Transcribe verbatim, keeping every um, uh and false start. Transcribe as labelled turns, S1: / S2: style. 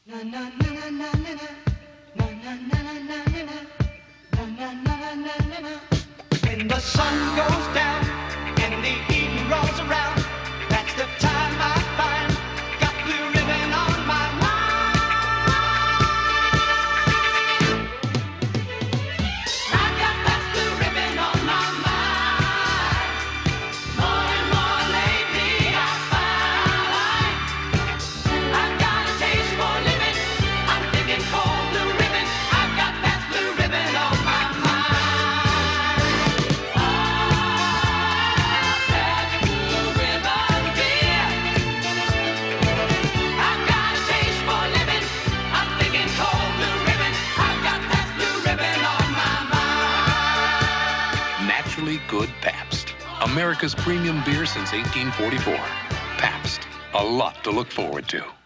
S1: When the sun goes down and the evening rolls around, that's the time I find got blue ribbon on my mind. I've got that blue ribbon on my mind. More and more lately I find I've got a taste for living. I'm thinking cold blue ribbon. I've got that blue ribbon on my mind.
S2: Naturally good Pabst. America's premium beer since eighteen forty-four. Pabst. A lot to look forward to.